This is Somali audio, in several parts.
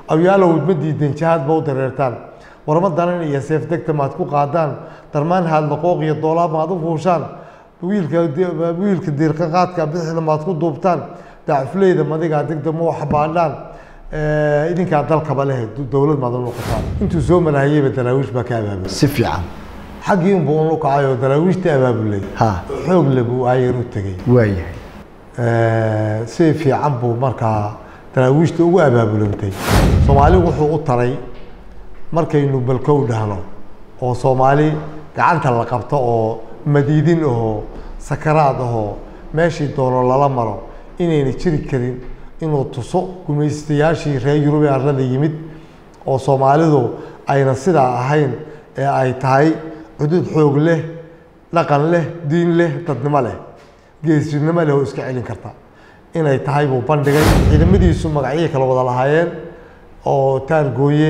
أو يالو بدي دنشهاد بود ريرتان ورمضان إيه سيف دكتور ما تكون قادان درمان هالدقوق يدولاب ما ضفوشان ويل كدير قاعد كبدح لما تكون دوبتان تعرف ليه ما دي قاعد تقدر مو حبالان إذا كان ذلك قبله دولة ما ضلوا قطار أنتوا زومنا هي بدراويش بكابه سفيعة حقيقي بقولك عايو دراويش تأباب لي ها حوق لبو عايرو تجي وين سيفي عبو مركا دراويش تو أباب لنتي صومالي وحو طري مركا إنه بالكود هنا أو صومالي قعنت اللقبته أو مديدين أو سكرات أو ماشي دور الله مرة إني نشتري كريم inuu tuso gumaystayaashii reer Yurub ee arlada yimid oo Soomaalidu ayna sidaa ahayn ee ay tahay xuduud xoog leh dhaqan leh diin leh dadnimo leh geesinimo leh oo iska celin karta inay tahay buu bandhigay ciidamadiisu magacyo kala wada lahaayeen oo taargooye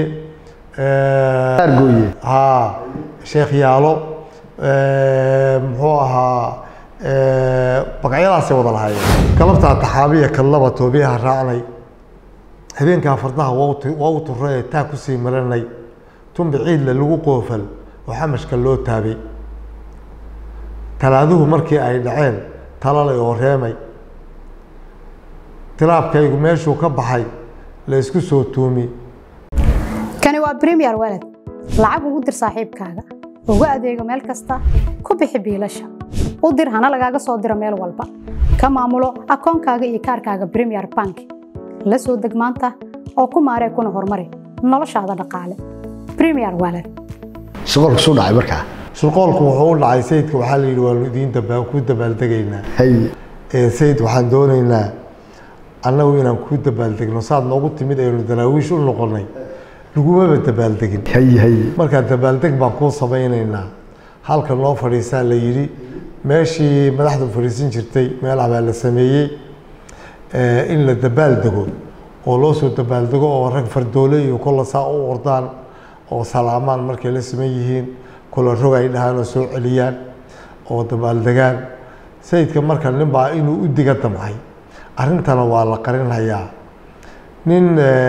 Sheekh Yaalo muxuu ahaa بقية سوى الهاي كلمت على التحابية كلمت وبيها رعني هذين كافرناها ووط الرأي تاكسي مرني تم بعيد للو قوفل وحمش كلو تابي تلاذوه مركي أي دعين تلالي ورهامي تلاب كي قميش وكبحي ليسكسو تومي كان هو بريمير ولد لعبه ودر صاحب كاغا وقعد يقو ميل كستا كوبيحي بيلاشا udir hana lagaaga soo diro meel walba ka maamulo akoonkaaga iyo kaarkaaga Premier Bank la soo deg maanta oo ku maaree kuna horumari noloshaada dhaqaale Premier Wallet shaqo soo dhacay markaa shaqolku wuxuu u dhacay sayidka waxa la yiri waalidiinta baa ku dabaaldegayna sayid waxaan doonaynaa annagu inaan ku dabaaldegno saad noogu timid aynu daraawiish u noqonay laguma dabaaldegin marka dabaaldeg baan ku sameeynaynaa halka loo fariisaa la yiri ماشي مدحدو فريسين جرتي ميل عبال السميي إن الدبالدقو ولوسو الدبالدقو ورق فردولي وكل ساعة وردان وسلامان مركي السمييين كل الرقع إلهان وسوء عليان ودبالدقان سيد كمركا نبع إنو أدي قد معي أرنتنا والله قرين هيا نين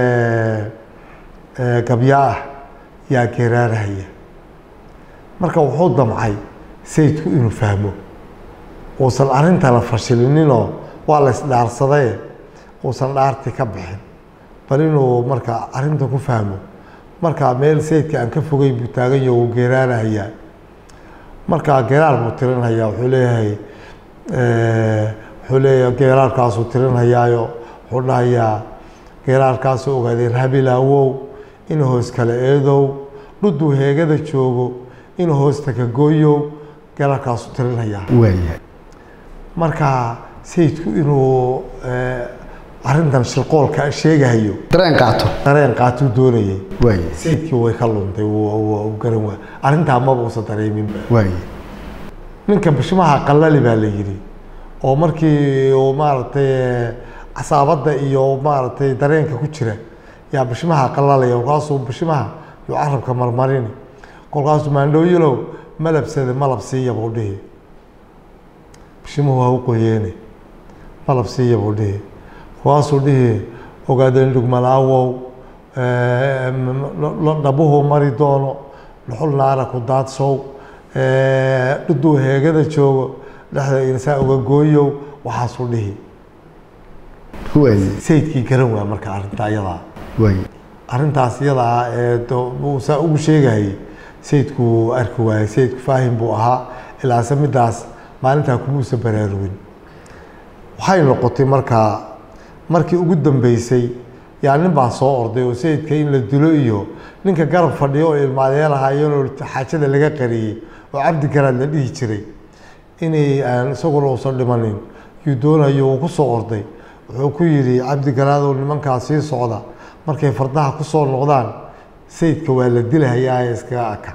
قبياه يا كرار هيا مركا وحوض معي سيدكو إنو فهمو وصل أرنتا لفشلينينو والله إسدار صدايا وصل أرتي كبحين بلينو مركا أرنتا كو فهمو مركا ميل سيدك أن كفوغي بتاغي وغيران هيا مركا غيران بوترين هيا وحوليه حوليه غيران كاسو ترين هيا حولنا هيا غيران كاسو وغادين هبيلاوو إنو هوسكال إيدو ردو هيغادا جوغو إنو هوستكا غويو غيران كاسو ترين هيا marka sayidku inuu arintan shirqoolka sheegayo dareen qaato doonayay sayidkii way ka luntay oo garan waa arinta ma uusan dareemin ninka bishimaha qalali baa la yiri oo markii oo maartay asaabada iyo maartay dareenka ku jira yaa bishimaha qalalay oo kaasoo bishimaha iyo carabka marmarin kolkaas maandooyilo malabsiya boodhii بشمه هو قياني ملبسية بوديه خواصو ديه وقادين لك ملاوو نبوه مريدونو نحول نارك وداد سو ردوه هيكذا تشوغو لحظة إنساء وقويو وحاصو ديه سيدكي كرموا مركا عرنتا يضا عرنتا سيضا وسا ugu sheegay sayidku arkuwaay sayidku faahim buu ahaa ilaa samidaas maalinta ku muusa baraarugin waxay noqotay markii ugu dambeysay yaa nin baa soo orday oo sayidka in la dilo iyo ninka garab fadhiyo oo ilmaadeen ahaayeen oo xaajada laga qariyay oo cabdi garaad la dhihi jiray inay aan isagoo soo dhimanin uu doonayo ku soo orday wuxuu ku yiri cabdi garaad oo nimankaas sii socda markay fardaha ku soo noqdaan sayidka waa la dilayaa iska aka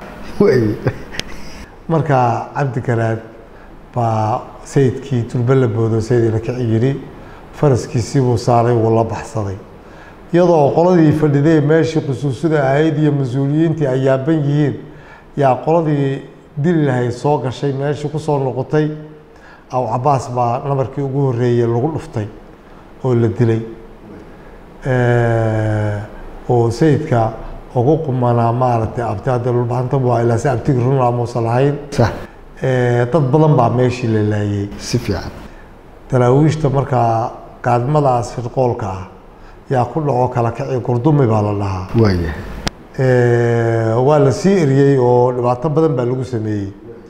marka cabdi garaad sayidkii tulbala boodo sayidina ka yiri faraskiisii buu saaray wala baxsaday iyadoo qoladii fadhiday meeshii qusuusada ahayd iyo mas'uuliyiintii ay yaaban yihiin yaa qoladii dil lahay soo gashay meeshii ku soo noqotay aw Abbas baa nabarkii ugu horeeyay lagu dhuftay oo la dilay oo sayidka ugu qumanaa maaragtay abtaada dhulbaxanta waa ilaa si abtig run aamuusan lahayn صح dad badan baa meeshii la laayay si fiican daraawiishta markaa qaadmadaas firqoolka ah yaa ku dhaco kala kici gurdumi baa la dhahaa waaya waa la sii eriyey oo dhibaato badan baa lagu sameeyey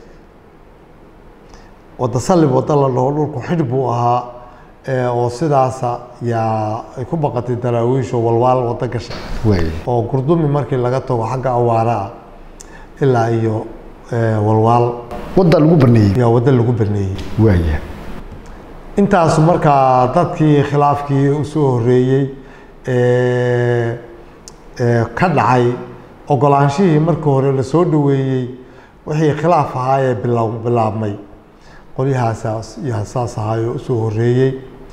wada sallib wada la dhaho dhulku xidh buu ahaa oo sidaasa yaa ay ku baqatay daraawiish oo walwaal wada gashay waaya oo gurdumi markii laga tago xagga awaara ah ilaa iyo walwaal wadda lagu barneeyey yaa wadda lagu barneeyey waaya intaas markaa dadkii khilaafkii u soo horeeyey ka dhacay ogolaanshihii markii hore la soo dhaweeyey wixii khilaaf ahaa ee bilaabmay qolyahaas iyo saas ahaayoo usoo horeeyey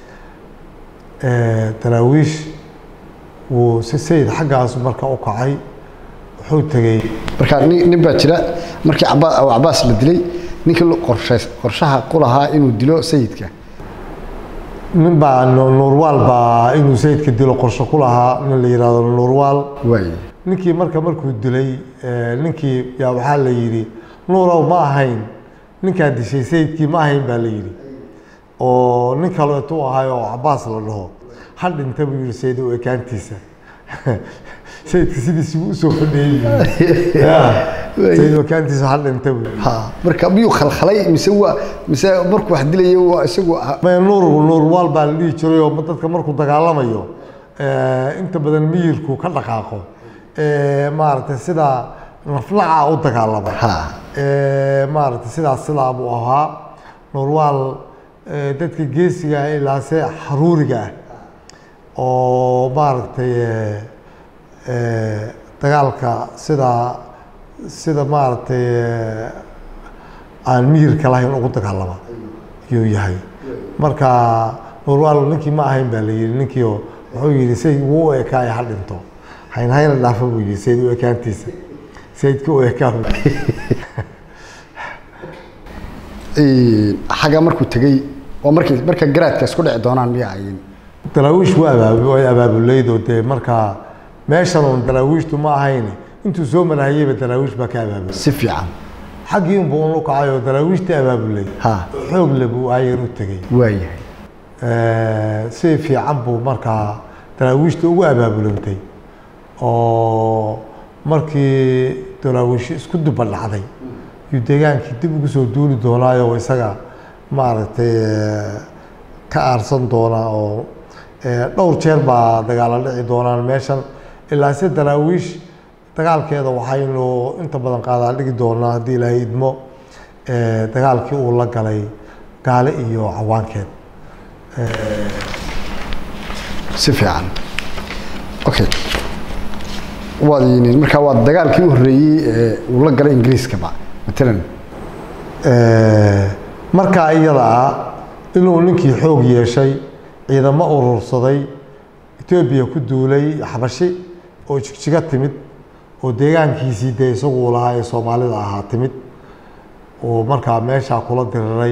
daraawiish wuu si sayid xaggaas marka u kacay wuxuu tegey marka nin baa jira markii cabaas la dilay ninkii qorshaha ku lahaa inuu dilo sayidka nin baa nuurwaal baa inuu sayidka dilo qorshe ku lahaa nin la yidhaahdo nuurwaal waaya ninkii markuu dilay ninkii yaa waxaa la yidhi nuurow ma ahayn ninkaa dishay sayidkii ma ahayn baa la yidhi oo nin kaleetuu ahay oo cabaas la dhaho ha dhinta buu yidhi sayid u ekaantiisa sayidka sidiisii buu usoo fadhiyey sayid u ekaantiisa ha dhinta buu ha marka miyuu khalkhalay mise markuu wax dilayay waa isagu nuurwaal baa la dhihi jiray oo dadka markuu dagaalamayo inta badan miyirku ka dhaqaaqo maaragtay sida naflaca u dagaalama maaragtay sidaa buu ahaa nuurwaal dadka geesiga ah ilaase xaruuriga ah oo maaragtay dagaalka sida maaragtay aan miyirka lahayn ugu dagaalama ayuu yahay marka nuurwaal ninkii ma ahayn baa la yidhi ninkii wuxuu yidhi sayid wuu u ekaaya ha dhinto haynhayna dhaafa buu yidhi sayid u ekaantiisa sayidka u ekaa xagga markuu tegey oo marka garaadka isku dhici doonaan miya ayin daraawiish way abaabuleyd oo dee markaa meeshan uun daraawiishtu ma ahayn intuu soo marahayeyba daraawiish baa ka abaabulay si fiican xaggii unbuu un u kacay oo daraawiishtii abaabulay xoog le buu aayar u tegey waayahay si fiican buu markaa daraawiishta ugu abaabulantay oo markii daraawiish isku duba dhacday yuu deegaankii dib ugu soo duuli doonaayo isaga maaragtay ka aarsan doonaa oo dhowr jeer baa dagaalo dhici doonaan meeshan ilaa se daraawiish dagaalkeeda waxaynu inta badan qaadaa dhigi doonaa haddii ilaahay idmo dagaalkii uu la galay gaale iyo cawaankeed si fiican okay markaa waa dagaalkii u horreeyey uu la galay ingiriiskaba matalan markaa iyada ah inuu ninkii xoog yeeshay ciidamo urursaday etoobiya ku duulay xabashi oo jigjiga timid oo deegaankiisii dee isaguu lahaa ee soomaalida ahaa timid oo markaa meeshaa kula diriray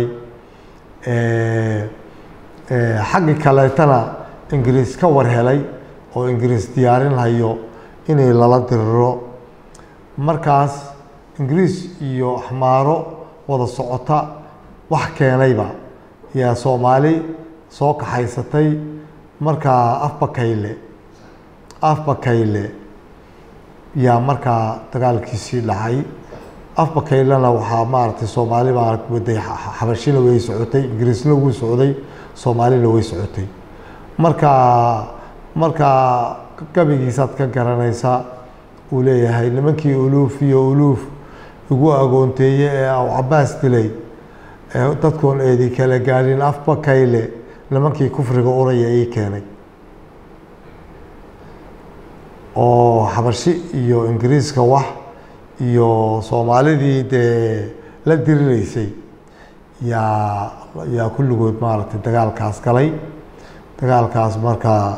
xaggi kaleetana ingiriis ka war helay oo ingiriis diyaarin hayo inay lala diriro markaas ingiriis iyo axmaaro wada socota wax keenayba yaa soomaali soo kaxaysatay markaa afbakayle yaa markaa dagaalkiisii dhacay afbakaylena waxaa maaragtay soomaali baa waday xabashina way socotay ingiriisna wuu socday soomaalina way socotay markaa gabigiisaad ka garanaysaa uu leeyahay nimankii uluuf iyo uluuf igu agoonteeye ee aw cabaas dilay dadkoon eedi kala gaadhin afbakayle nimankii kufriga uraya ii keenay oo xabashi iyo ingiriiska wax iyo soomaalidii dee la diriraysay yaa kulligood maaragtay dagaalkaas galay dagaalkaas markaa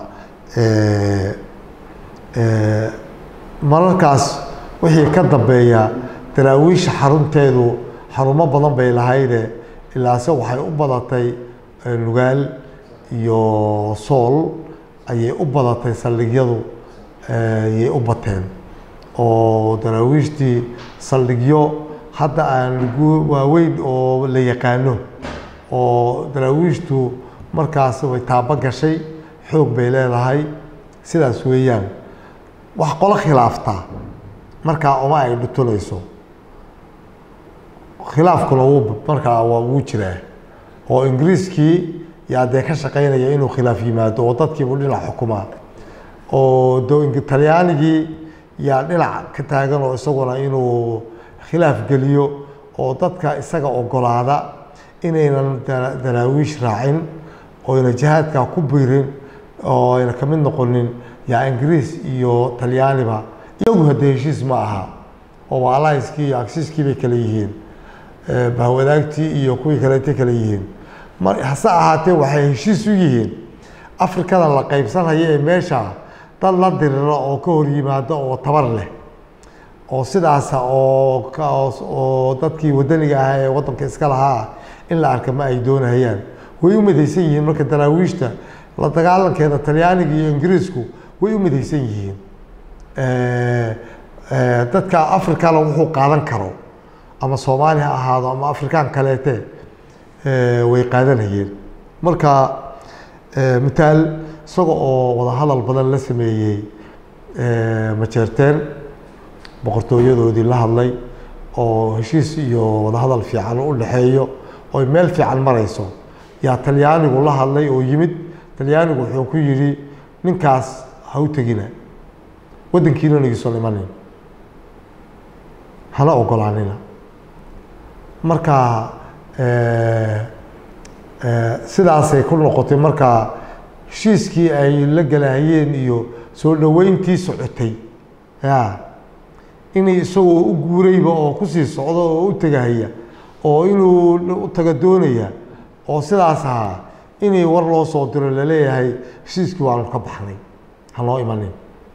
mararkaas wixii ka dambeeya daraawiisha xarunteedu xarumo badan bay lahayde ilaase waxay u badatay nugaal iyo sool ayay u badatay saldhigyadu yay u bateen oo daraawiishtii saldhigyo hadda aan waaweyn oo la yaqaano oo daraawiishtu markaas way taaba gashay xoog bay leedahay sidaas weeyaan wax qolo khilaafta markaa uma ay dhutunayso khilaafkuna markaa waa wuu jiraa oo ingiriiskii yaa dee ka shaqaynaya inuu khilaaf yimaado oo dadkiibu dhinac xukumaa oo talyaanigii yaa dhinac ka taagan oo isaguna inuu khilaaf geliyo oo dadka isaga ogolaada inaynan daraawiish raacin oo ayna jihaadkaa ku biirin oo ayna ka mid noqonin yaa ingiriis iyo talyaaniba iyagu haddee heshiis ma aha oo alliancekii iyo agsiiskii bay kala yihiin bahwadaagtii iyo kuwii kaleetay kala yihiin hase ahaatee waxay heshiis u yihiin afrikada la qaybsanaya ee meesha dad la diriro oo ka hor yimaado oo tabar leh oo sidaasa oo dadkii wadaniga ahaa ee waddanka iska lahaa in la arka ma ay doonayaan way u midaysan yihiin marka daraawiishta la dagaalankeeda talyaaniga iyo ingiriisku way u midaysan yihiin dadka afrikana wuxuu qaadan karo ama soomaali ha ahaado ama afrikaan kaleete way qaadanayeen marka mitaal isaga oo wadahadal badan la sameeyey majeerteen boqortooyadoodii la hadlay oo heshiis iyo wadahadal fiican u dhexeeyo oo meel fiican marayso yaa talyaanigu la hadlay oo yimid talyaanigu wuxuu ku yidhi ninkaas ha u tegina waddankiina nagiiso imanin hana ogolaanina marka sidaasay ku noqotay marka heshiiskii ay la galahayeen iyo soo dhoweyntii socotay inay isagoo u guurayba oo kusii socdo oo u tegahaya oo inuu u taga doonaya oo sidaas ahaa inay war loo soo diro laleeyahay heshiiskii waanu ka baxnay ha noo imanin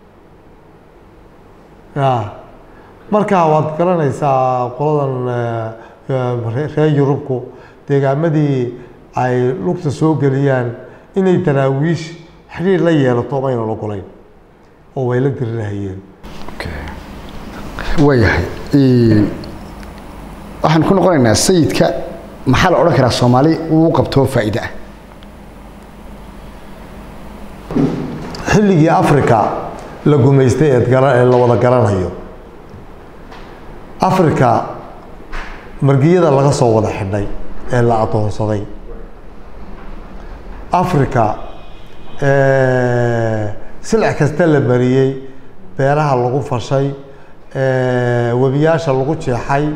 marka waad garanaysaa qoladan reer yurubku deegaamadii ay lugta soo geliyaan inay daraawiish xiriir la yeelato maynan ogolayn oo way la dirirahayeen waayahay waxaan ku noqonaynaa sayidka maxaa la odhan karaa soomaali uu qabto faa'iido ah xilligii africa la gumaystay ee la wada garanayo africa margiyada laga soo wada xidhay ee la adoonsaday africa silic kasta la mariyey beeraha lagu fashay webiyaasha lagu jeexay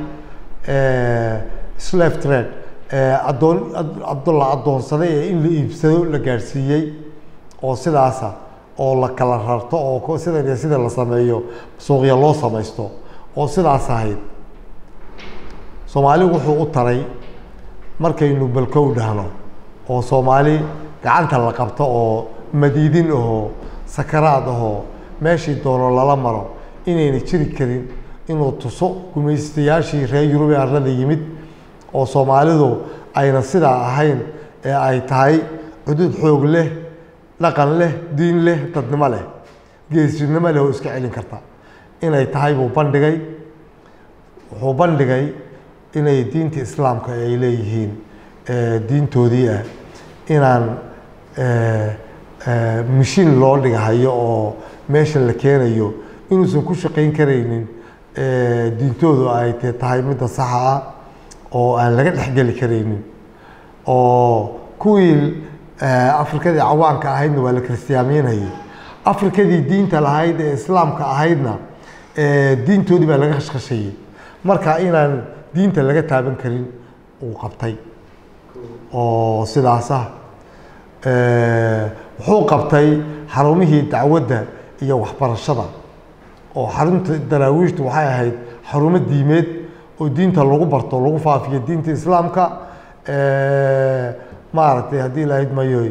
slave trade la adoonsaday ee in la iibsado la gaadhsiiyey oo sidaasa oo la kala rarto oo sidan iyo sida la sameeyo suuqya loo samaysto oo sidaas ahayd soomaali wuxuu u taray markaynu balkow dhahno oo soomaali gacanta la qabto oo madiidin ahoo sakaraad ahoo meeshii doono lala maro inayna jiri karin inuu tuso gumaystayaashii reer yurub ee arlada yimid oo soomaalidu ayna sidaa ahayn ee ay tahay xuduud xoog leh dhaqan leh diin leh dadnimo leh geesinimo leh oo iska celin karta inay tahay buu bandhigay wuxuu bandhigay inay diinta islaamka ay leeyihiin diintoodii ah inaan mishiin loo dhigahayo oo meesha la keenayo inuusan ku shaqayn karaynin diintoodu ay tahay midda saxa ah oo aan laga dhexgeli karaynin oo kuwii afrikadii cawaanka ahaydna waa la kiristiyaameynayay afrikadii diinta lahayd ee islaamka ahaydna diintoodii baa laga khashkhashayay marka inaan diinta laga taaban karin uu qabtay oo sidaas ah wuxuu qabtay xarumihii dacwadda iyo waxbarashada oo xarunta daraawiishtu waxay ahayd xarumo diimeed oo diinta lagu barto lagu faafiyo diinta islaamka maaragtay haddii lahayd mayoy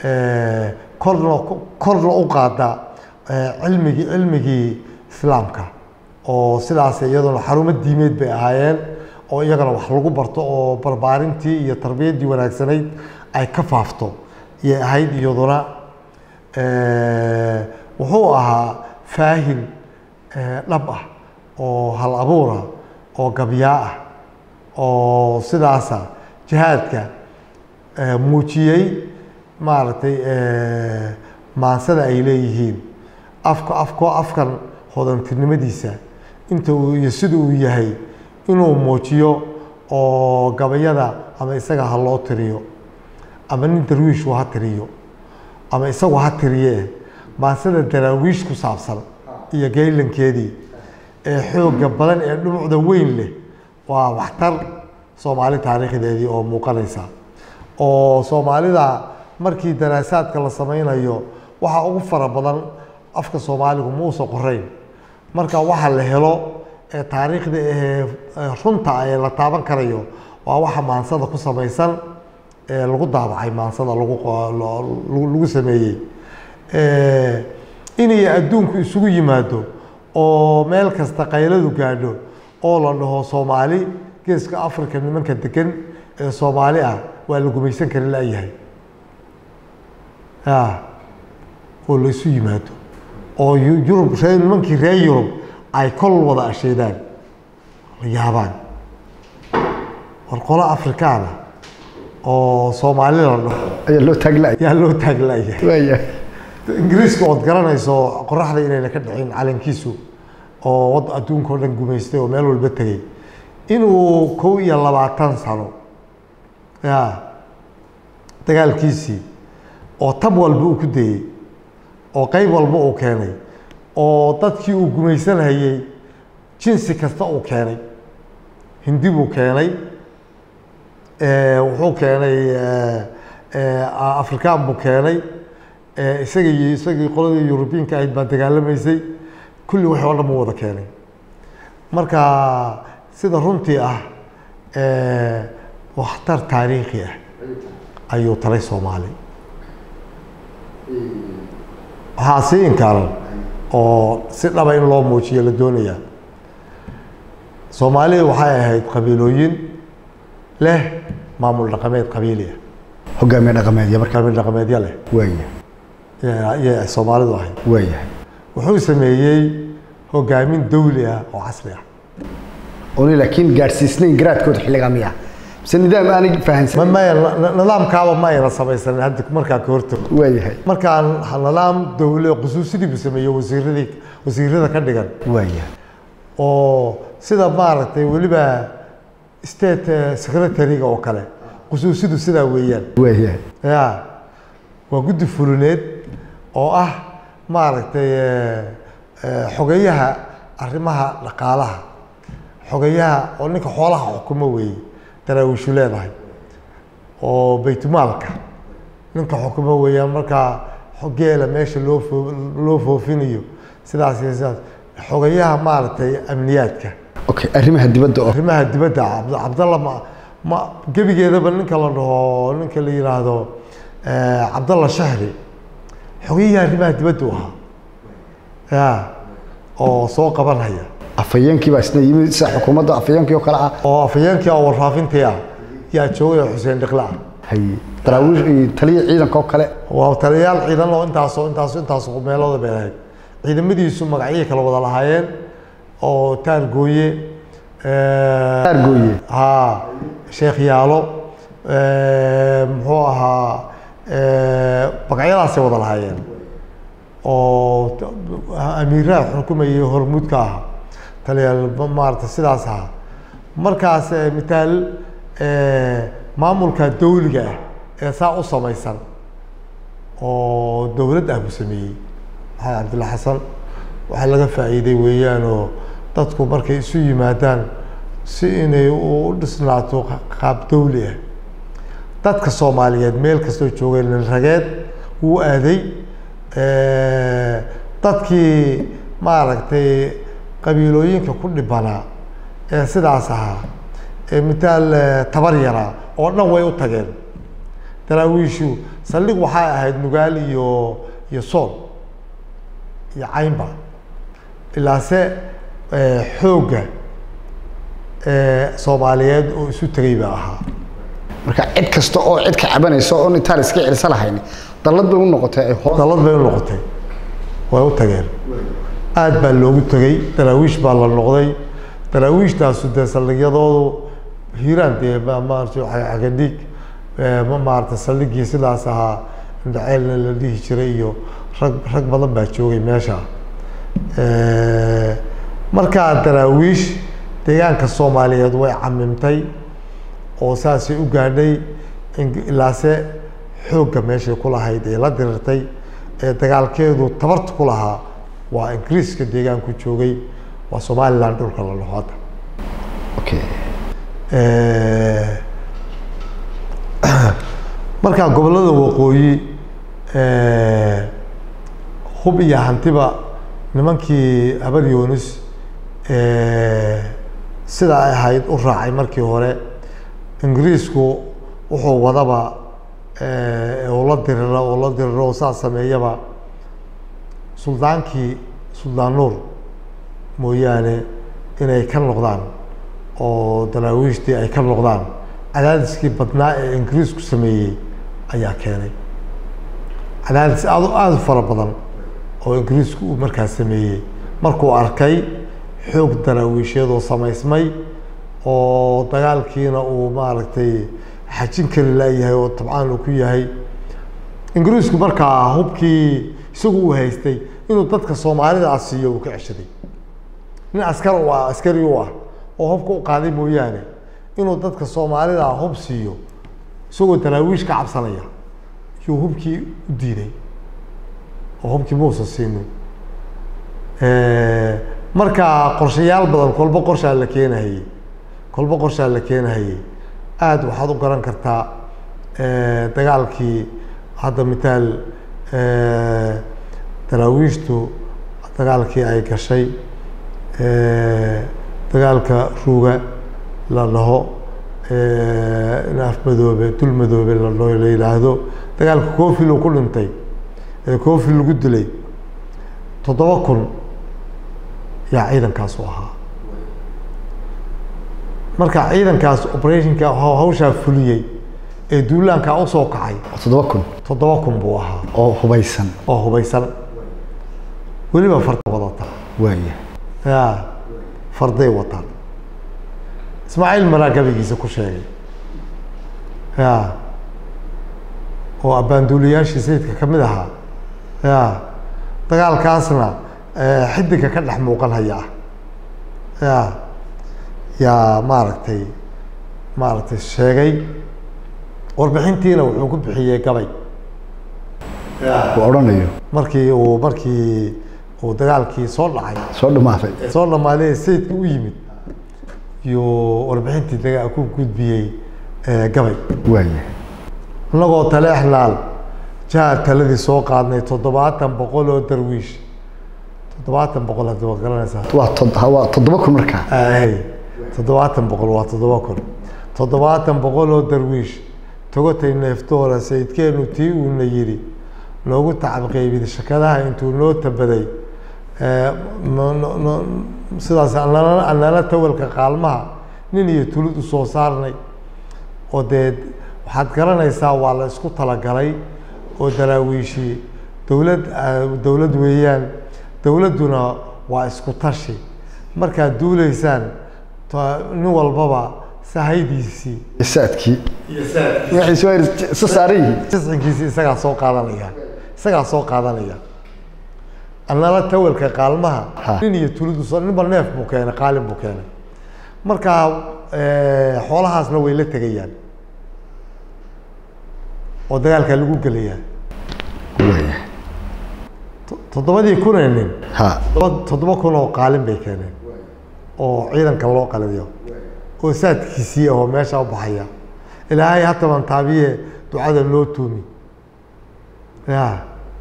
korna u qaada cilmigii islaamka oo sidaas iyaduna xarumo diimeed bay ahaayeen oo iyagana wax lagu barto oo barbaarintii iyo tarbiyaddii wanaagsanayd ay ka faafto iyay ahayd iyaduna wuxuu ahaa faahin dhab ah oo hal abuura oo gabyaa ah oo sidaasa jihaadka muujiyey maaragtay maansada ay leeyihiin afkan hodantinimadiisa inta uu iyo sida uu yahay inuu muujiyo oo gabayada ama isaga ha loo tiriyo ama nin darwiish ha tiriyo ama isagu ha tiriye maansada daraawiish ku saabsan iyo geelankeedii xoogga badan ee dhumucda weyn leh waa waxtar Soomaali taariikhdeedii oo muuqanaysa oo Soomaalida markii daraasaadka la sameynayo waxa ugu fara badan afka Soomaaligu ma soo qorayn marka waxa la helo ee taariikhda runta ay la taaban karayo waa waxa maansada ku samaysan ee lagu daabacay maansada lagu sameeyay inay adduunku isugu yimaado oo meel kasta qayladu gaadho oo la dhaho Soomaali geeska Afrika nimanka degan ee Soomaali ah waa la gumaysan kari laayahay oo la isu yimaado oo Yurub nimankii reer Yurub ay kol wada asheedaan yaabaan warqolo Afrikaana oo Soomaali la dhaho ayaa loo taaglaaya ingiriiska oo garanayso qoraxda inayna ka dhicin calankiisu oo wad adduunka oo dhan gumaystay oo meel walba tagay inuu 22 sano dagaalkiisii oo tab walba uu ku dayay oo qayb walba uu keenay oo dadkii uu gumaysanayay jinsi kasta uu keenay hindi buu keenay wuxuu keenay Afrikaan buu keenay isagii qoladii Yurubiyiinka ahayd baa dagaalamaysay kulli wax walba wada keenay marka sida runtii ah waxtar taariikhi ah ayuu taray Soomaali waxaa si inkaaran oo si dhaba in loo muujiyo la doonayaa Soomaali waxay ahayd qabiilooyin leh maamul dhaqameed qabiili ah hogaamiye dhaqameedyo leh weeye Soomaalidu ahayd weeye wuxuu sameeyay hogaamin dawli ah oo casri ah oo laakiin gaarsiisnayn garaadkooda xilliga miya bise nidaam aan fahansan nidaamkaaba ma ayna samaysan hadda markaa ka hortag weeyahay markaan nidaam dawli qusuusidii buu sameeyay wasiirada ka dhigan weeyahay oo sida maaragtay waliba state secretary-ga oo kale qusuusidu sida weeyaan weeyahay waa guddi fulineed oo ah maaragtay xogayaha arrimaha dhaqaalaha xogayaha oo ninka xoolaha xukumo weeyay daraawiishu leedahay oo baytmaalka ninka xukumo weeyaan marka xogeela meesha loo foofinayo sidaas xogayaha maaragtay amniyaadka okay arrimaha dibadda Cabdalla ma gabigeedaba ninka la dhaho ninka la yiraahdo Cabdalla Shahri xogayaha arrimaha dibadda oo soo qabanaya afayeenkii baa isna yimid sa xukuumadda afayeenkii oo kala ah oo afayeenkii oo warfaafintii ah yaa joogay Xuseen Dhiqlaa daraawiish taliye ciidanka oo kale waa taliyaal ciidan oo intaas meelooda beelahay ciidamadiisu magacyo kala wada lahaayeen oo taargooye Sheekh Yaalo muxuu ahaa magacyadaas wada lahaayeen oo amiiraha xukumayay hormuudka ah taliyaal maarta sidaas ah markaas mitaal maamulka dawliga ah ee saa u samaysan oo dawlad ah buu sameeyay Cabdulla Xasan waxa laga faa'iiday weeyaan oo dadku markay isu yimaadaan si inay u dhisnaato qaab dawli ah dadka Soomaaliyeed meel kasta joogeen rageed uu aaday dadkii maaragtay qabiilooyinka ku dhibanaa ee sidaas ahaa mitaal tabar yara oo dhan way u tageen daraawiishu saldhig waxay ahayd Nugaal iyo Sool iyo Caynba ilaase xoogga Soomaaliyeed oo isu tagay baa ahaa marka cid kasta oo cid ka cabanayso oo intaan iska cilsa lahayn dalad bay u noqotay way u tageen aad baa loogu tegay daraawiish baa la noqday daraawiishtaasu dee saldhigyadoodu hiiraan dee maaragtay cagadhiig maaragtay saldhigii sidaas ahaa indhaceelna la dhihi jiray iyo rag badan baa joogay meesha markaa daraawiish deegaanka soomaaliyeed way camimtay oo saasay u gaadhay ilaase xoogga meeshay ku lahayd ee la dirirtay ee dagaalkeedu tabarta ku lahaa waa ingiriiska deegaanku joogay waa somaliland dhulka la dhaho hadda markaa gobollada waqooyi hub iyo hantiba nimankii habar yoonis sida ay ahayd u raacay markii hore ingiriisku wuxuu wadaba la diriro saa sameeyaba suldaankii suldaan nuur mooyaane inay ka noqdaan oo daraawiishtii ay ka noqdaan cadaadiskii badnaa ee ingiriisku sameeyey ayaa keenay cadaadis aada u fara badan oo ingiriisku uu markaa sameeyey markuu arkay xoog daraawiishyadoo samaysmay oo dagaalkiina uu maaragtay xajin kari laayahay oo tabcaan uu ku yahay ingiriisku markaa hubkii isagu uu haystay inuu dadka soomaalida ah siiyo uu ka ceshaday nin askari u ah oo hubka u qaaday mooyaane inuu dadka soomaalida ah hub siiyo isagoo daraawiish ka cabsanaya yuu hubkii u diiday oo hubkii muusa siinin markaa qorshayaal badan kolba qorshaa la keenahayey aada waxaad u garan kartaa dagaalkii hadda mitaal daraawiishtu dagaalkii ay gashay dagaalka ruuga la dhaho naaf madoobe dul madoobe la yidhaahdo dagaalka coofil uu ku dhintay coofil lagu dilay 7,000 yaa ciidankaas u ahaa marka ciidankaas operationka hawshaa fuliyey ee duulaankaa usoo kacay 7,000 buu ahaa oo hubeysan weliba farda wadata waaya ya farday wataan ismaaciil maraa gabigiisa ku sheegay ya oo abbaanduuliyaashii sayidka ka mid ahaa ya dagaalkaasna xidiga ka dhex muuqan haya yaa maaragtay sheegay warbixintiina wuxuu ku bixiyey gabay odhanayo markii uu dagaalkii soo dhamaaday sayidka u yimid iyo warbixintii ku gudbiyey gabay waaya annagoo tale exlaal jaha taladii soo qaadnay 700 oo darwiish 700 hadda waa garanaysaa waa 7,000 markaa 700 waa 7,000 oo darwiish togatay neeftoora sayidkeenu tii uuna yidhi noogu tacab qaybid shakadaha intuu noo tabaday sidaas annana tawalka qaalmaha nin iyo tulid u soo saarnay oo dee waxaad garanaysaa waa la isku talagalay oo daraawiishii dowlad weeyaan dowladduna waa isku tashi markaad duulaysaan nin walbaba sahaydiisii jiscinkiisii isagaa soo qaadanaya annala tawalka qaalmaha nin iyo tulidu ninba neef buu keenay qaalin buu keenay markaa xoolahaasna way la tegayaan oo dagaalkaa lagu gelayaa 7,000 nin 7,000 oo qaalin bay keeneen oo ciidanka loo qaladiyo oo saadkiisii oo meesha u baxaya ilaahay hataban taabiye ducada loo tuumi ya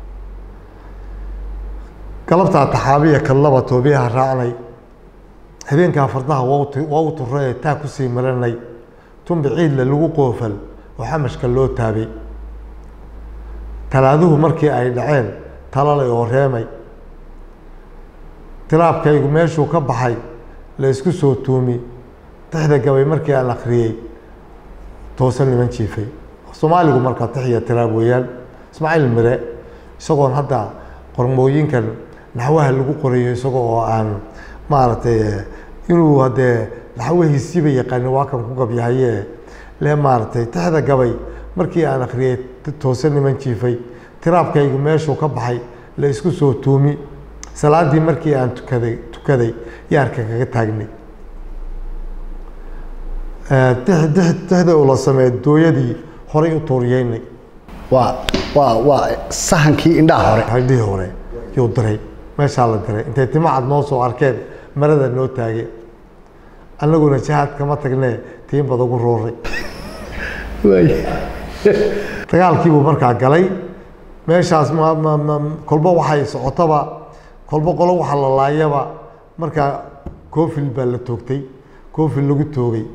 galabtaa taxaabiya kadlaba toobiyaha raacnay habeenkaa fardaha waa u turay taa kusii maranay tumbi ciidle lagu qoofal oo xamashka loo taabay talaaduhu markii ay dhaceen talalay oo reemay tiraabkaygu meeshuu ka baxay la isku soo tuumi tixda gabay markii aan akhriyey toosan niman jiifay soomaaligu markaa tixiya tiraab weeyaan ismaaciil mire isagoon hadda qormooyinkan naxwaha lagu qorayo isagoo oo aan maaragtay inuu haddee naxwahiisiiba yaqaanin waa kan ku gabyahaye le maaragtay tixda gabay markii aan akhriyay toose niman jiifay tiraabkaygu meeshuu ka baxay la isku soo tuumi salaadii markii aan tukaday yaarka kaga taagnay tixda ula sameey dooyadii horay u tuuriyeynay waa sahankii indhaha hore indhihii hore yuu diray meeshaa la diray intay timacad noo soo arkeen marada noo taageen annaguna jihaad kama tagnee tiin bad ugu rooray dagaalkiibuu markaa galay meeshaas kolba waxay socotaba kolba qolo waxa la laayaba markaa koofil baa la toogtay koofil lagu toogay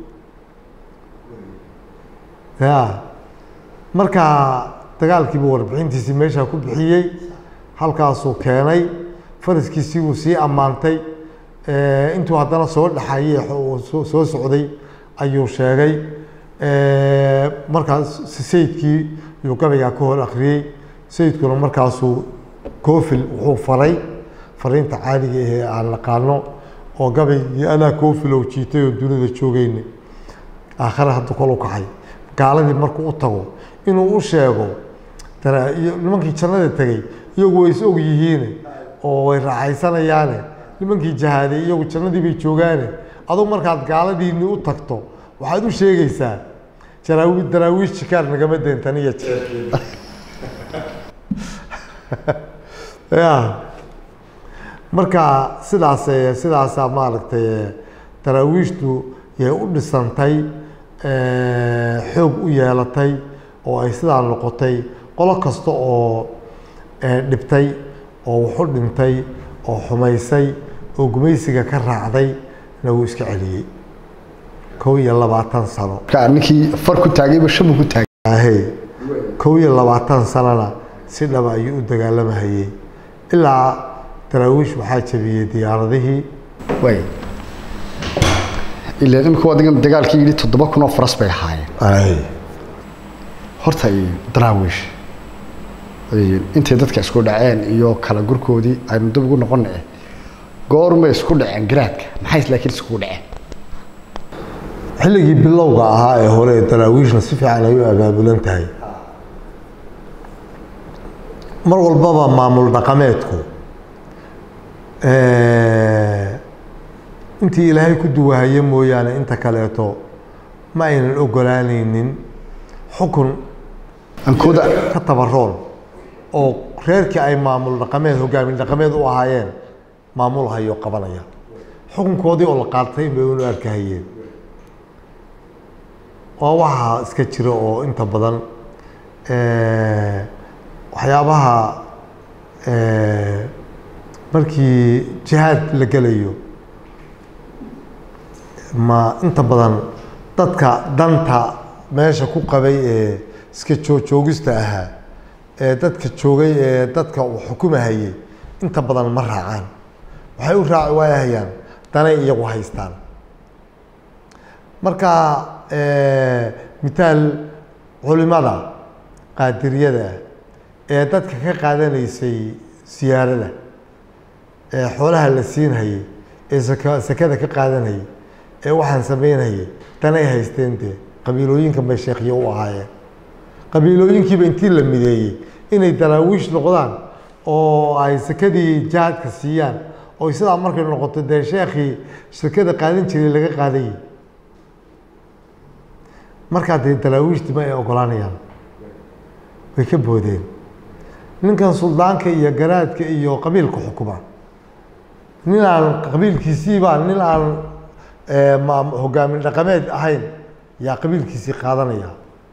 ya markaa dagaalkiibuu warbixintiisii meeshaa ku bixiyey halkaasuu keenay faraskiisii uu sii ammaantay intuu haddana soo dhaxayey soo socday ayuu sheegay markaas sayidkii yuu gabaygaa ka hor akhriyey sayidkuna markaasuu koofil wuxuu faray fariinta caadiga ahee aan naqaano oo gabaygii anaa koofilow jiitay oo dunida joogayna aakhare hadda kol u kacay gaaladii markuu u tago inuu u sheego nimankii jannada tegey iyagu way is og yihiine oo way raaxaysanayaane nimankii jahaaday iyagu jannadii bay joogaane adug markaad gaaladiinni u tagto waxaad u sheegaysaa daraawiish jikaar nagama deentaniya ya marka sidaasaa maaragtay daraawiishtu yay u dhisantay xoog u yeelatay oo ay sidaa noqotay qolo kasta oo dhibtay oo wuxu dhintay oo xumaysay oo gumaysiga ka raacday na wuu iska celiyey 21 sano ninkii far ku taagayba shabu ku taagay 21 sanana si dhaba ayuu u dagaalamahayey ilaa daraawiish waxaa jabiyey diyaaradihii ilaa imika wadigan dagaalkii yidhi 7,000 oo faras bay ahaayeen horta daraawiish intay dadka isku dhaceen iyo kala gurkoodii aynu dib ugu noqonay goorma isku dhaceen garaadka maxay laakiin isku dhaceen xilligii bilowga ahaa ee hore daraawiishna si fiican ay u abaabulan tahay mar walbaba maamul dhaqameedku intii ilaahay ku duwahaye mooyaane inta kaleeto ma aynan ogolaanaynin xukun ankooda ka tabaroon oo reerkii ay maamul dhaqameed hogaamin dhaqameed u ahaayeen maamul hayo qabanaya xukunkoodii oo la qaatay bay u arkahayeen waa waxa iska jira oo inta badan waxyaabaha markii jihaad la gelayo ma inta badan dadka danta meesha ku qabay ee iska joogista ahaa ee dadka joogay ee dadka uu xukumahayay inta badan ma raacaan waxay u raaci waayahayaan danay iyagu haystaan marka mitaal culimada qaadiriyada ee dadka ka qaadanaysay siyaarada ee xoolaha la siinhayay ee sakada ka qaadanayay ee waxaan sameynayay danay haysteen dee qabiilooyinkan bay sheekhiyo u ahaayeen qabiilooyinkiiba intii la mideeyey inay daraawiish noqdaan oo ay sakadii jihaadka siiyaan oo sidaa markay noqoto dee sheekhii sakada qaadan jiray laga qaadayay markaa dee daraawiishtii ma ay ogolaanayaan way ka boodeen ninkan suldaanka iyo garaadka iyo qabiilka xukuma nin aan qabiilkiisiibaa nin aan hogaamin dhaqameed ahayn yaa qabiilkiisii qaadanaya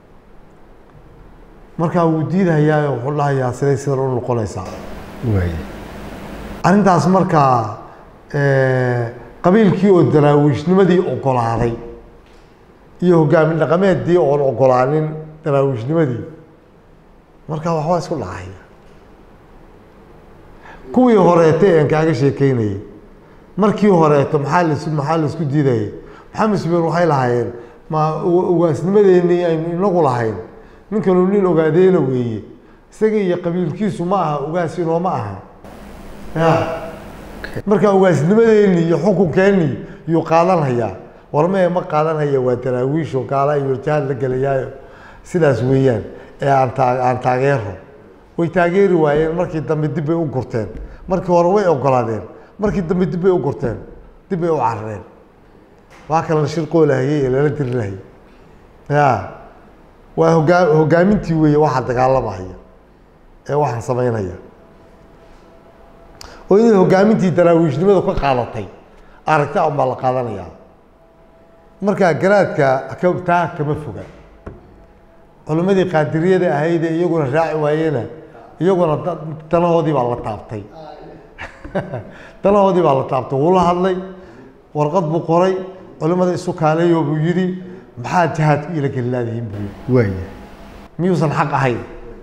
markaa wuu diidahayaa wuxuu dhahayaa siday sidan u noqonaysaa arrintaas markaa qabiilkii oo daraawiishnimadii ogolaaday iyo hogaamin dhaqameeddii oon ogolaanin daraawiishnimadii markaa waxbaa isku dhacaya kuwii horeete aan kaaga sheekeynayay markii horeeto maxaa laisku diidayay maxamed subeer waxay lahaayeen ma ugaasnimadeennii aynu inagu lahayn ninkanu nin ogaadeena weeye isaga iyo qabiilkiisu ma aha ugaas inooma aha ya marka ugaasnimadeeni iyo xukunkeeni iyo qaadanaya warmee ma qaadanaya waa daraawiisho kaala iyo jaal la galayayo sidaas weeyaan ee aan taageero way taageeri waayeen markii dambe dib ay u gurteen markii hore way ogolaadeen markii dambe dib ay u gurteen dib ay u carareen waa kala shirqoo lahayay ee lala diri lahayay ya waa hogaamintii weeye waxa dagaalamaya ee waxaan samaynaya oo inay hogaamintii daraawiishnimada ka qaadatay aragta uma la qaadanaya marka garaadka taa kama foga culimadii qaadiriyada ahayd iyaguna raaci waayeen iyaguna danahoodii baa la taabtay danahoodii baa la taabtay wuu la hadlay warqad buu qoray culimada isu kaaleeyo buu yidhi maxaa jihaadku ila gelilaadihiin buu waay miyuusan xaq ahayn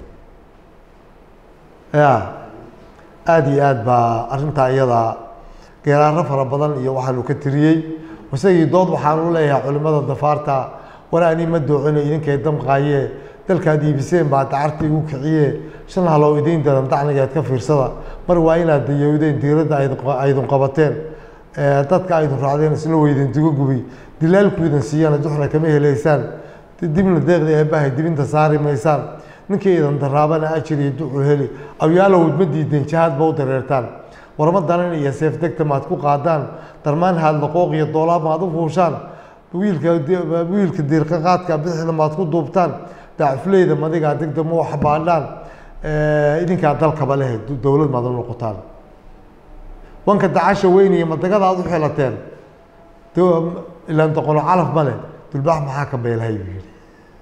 ya aada iyo aad baa arrintaa iyada geeraaro fara badan iyo waxaanu ka tiriyey isagii dood waxaanu leeyahay culimada dafaarta war ani ma doocino idinkay damqaaye dalkaad iibiseen baa dacarta igu kiciye shan haloo idiin daran dacnigeed ka fiirsada mar waa inaad dayowdeen diiradda aydun qabateen dadka aydun raacdeen isla weydeen digo gubi dilaalku idin siiyana duxna kama helaysaan dibna deeqda eebbahay dibinta saari maysaan ninkii idan daraabana ajir iyo duxu heli awyaalow ma diideen jihaad ba u dareertaan warma danan iyo seef degta maad ku qaadaan darmaan haadla qooq iyo doolaab maad u fuushaan wiilka diirka qaadka bixida maad ku duubtaan daacufleyda madigaa degda ma wax baadhaan idinkaa dalkaba leh dowlad maad u noqotaan wanka dacasha weyn iyo madagada aad u xilateen ilaan doqono calaf ma leh dulbaax maxaa ka beelahay buu yidhi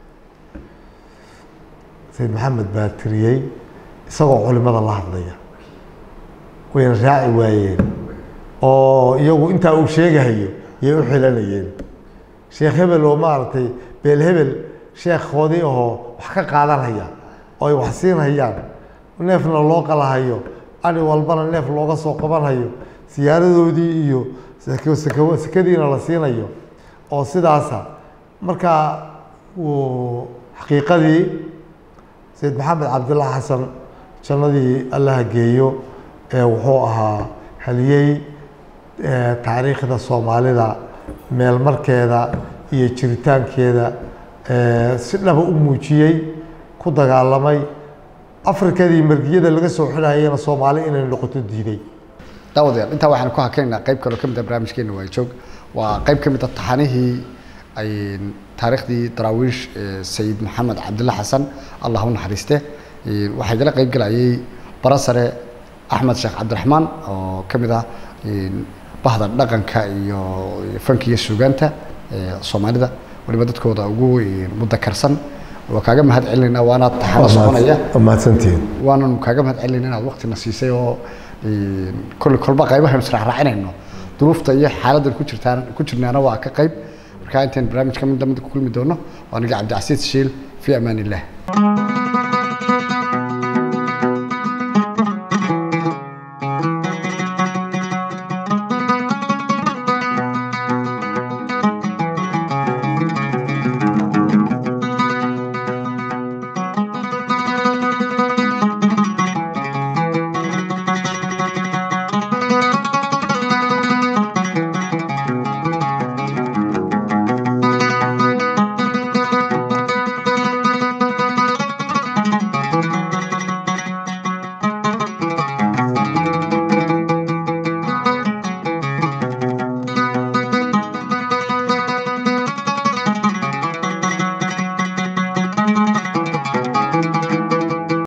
sayid maxamed baa tiriyey isagoo culimada la hadlaya wayna raaci waayeen oo iyagu intaa uu sheegahayo yay u xilanayeen sheekh hebel oo maaragtay beel hebel sheekhoodii ahoo wax ka qaadanhaya oo ay wax siinhayaan neefna loo qalahayo ani walbana neef looga soo qabanhayo siyaaradoodii iyo sekadiina la siinayo oo sidaasa markaa uu xaqiiqadii sayid maxamed cabdillah xasan jannadii allaha geeyo wuxuu ahaa haliyey taariikhda soomaalida meel markeeda iyo jiritaankeeda si dhaba u muujiyey ku dagaalamay afrikadii margiyada laga soo xidhayana soomaali inay noqoto diiday daawadayaal intaa waxaan ku hakaynaynaa qayb kaloo ka mid ah barnaamijkeena waa joog waa qayb ka mid ah taxanihii ay taariikhdii daraawiish sayid maxamed cabdilla xasan allah u naxariiste waxaa igala qayb galayay barasare axmed sheekh cabdiraxmaan oo ka mid ah bahda dhaqanka iyo fanka iyo suugaanta soomaalida waliba dadkooda ugu mudakarsan waa kaaga mahad celinaynaa waana taxana soconaya mahadsantiin waananu kaaga mahad celinaynaa inaad waqtina siisay oo kolba qaybahan israacraacinayno duruufta iyo xaaladdan ku jirnaana waa ka qayb markaa intaan barnaamijka mid lamid ku kulmi doono waa aniga cabdicasiis shiil fi amaan illah